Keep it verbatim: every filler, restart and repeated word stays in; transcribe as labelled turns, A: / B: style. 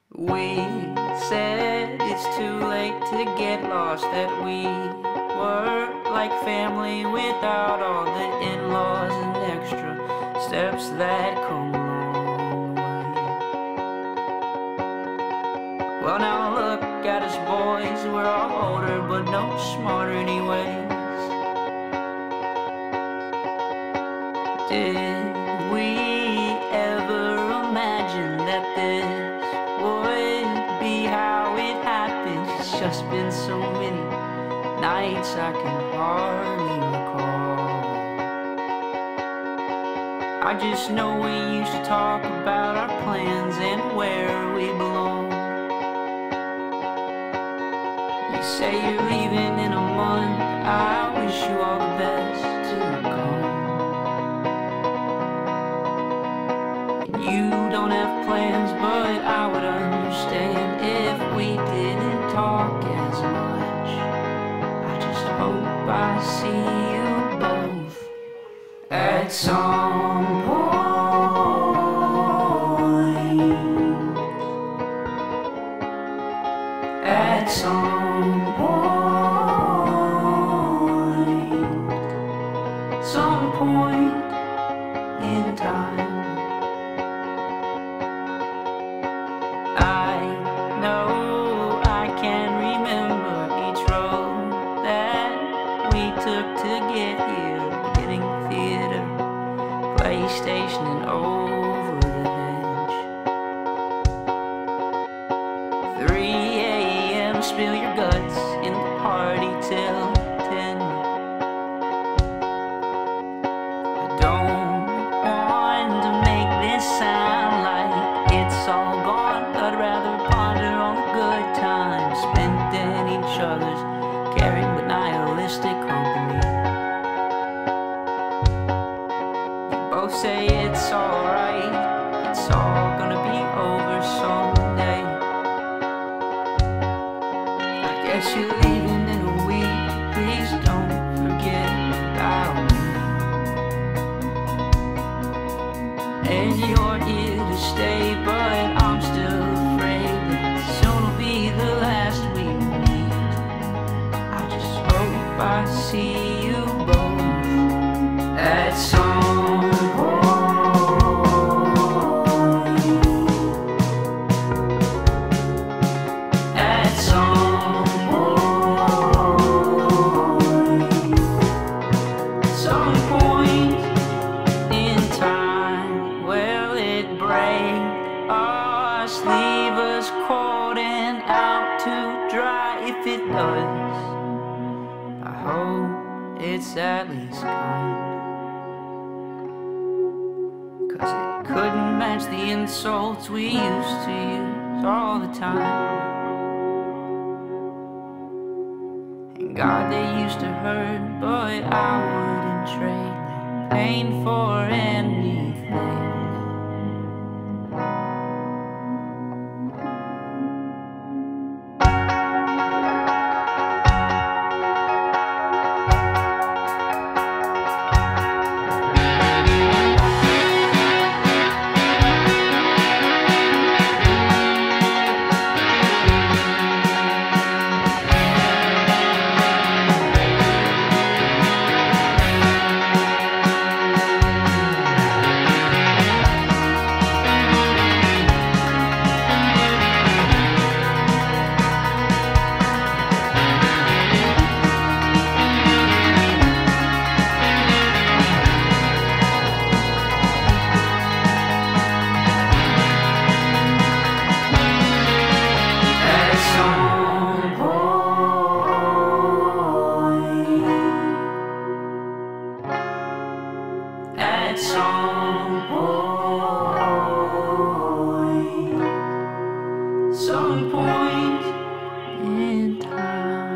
A: We said it's too late to get lost, that we were like family without all the in-laws and extra steps that come along the way. Well, now look at us boys, we're all older but no smarter anyways. Did we ever imagine that this would be how it happened? It's just been so many nights I can hardly recall. I just know we used to talk about our plans and where we belong. You say you're leaving in a month, I wish you all the best to come. You don't have plans, but I would understand if we didn't talk as much. I just hope I see you both at some point. At some point. Some point in time. I know I can remember each road that we took to get here. Getting theater, PlayStation, and over the hedge. three A M spill your guts in the party till ten. I don't want to make this sound like it's all gone. I'd rather ponder on the good times spent in each other's caring but nihilistic company. You both say it's alright, it's all gonna be over someday. I guess you're leaving in a week, please don't forget about me. And you're here to stay, but I'm still afraid that soon will be the last we meet. I just hope I see you both at some point. At some point. Some point in time. Will it break us, leave us cold and out to dry? If it does, I hope it's at least kind, 'cause it couldn't match the insults we used to use all the time. And God, they used to hurt, but I wouldn't trade that pain for anything. At some point, some point in time.